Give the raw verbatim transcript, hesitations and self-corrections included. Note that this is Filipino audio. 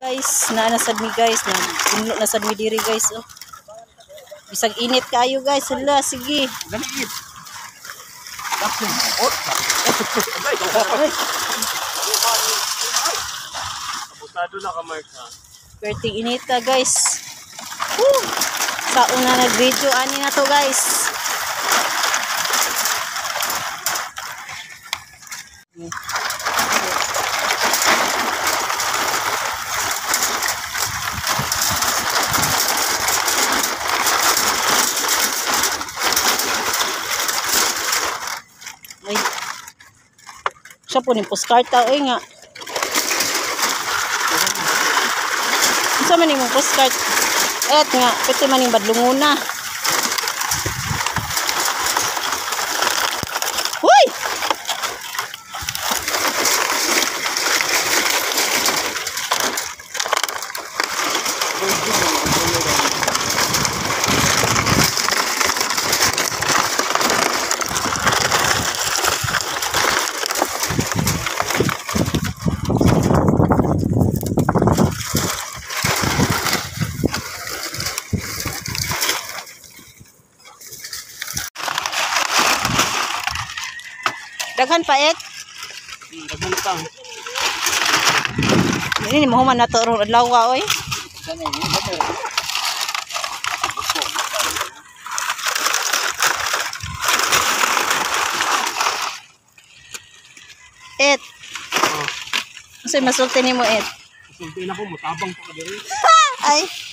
Guys, na nasad mi guys, na puno na sad mi diri guys. Oh. Bisag init kayo guys. Hala, sige. Daliit. Abusado na ka, Mark, ha? Perting inita guys. Woo! Sa una nag-video ani na to guys. Ay. Siya po ni postcard oy nga. Isa man yung postcard. Et nga, pwede man yung badlunguna. Huy! Daghan pa et. Daghan pa. Ini mo man nato ron adlaw oy. Et. Oh. Unsay masulti nimo et? Masulti na ko, mutabang pa ka diri. Ay.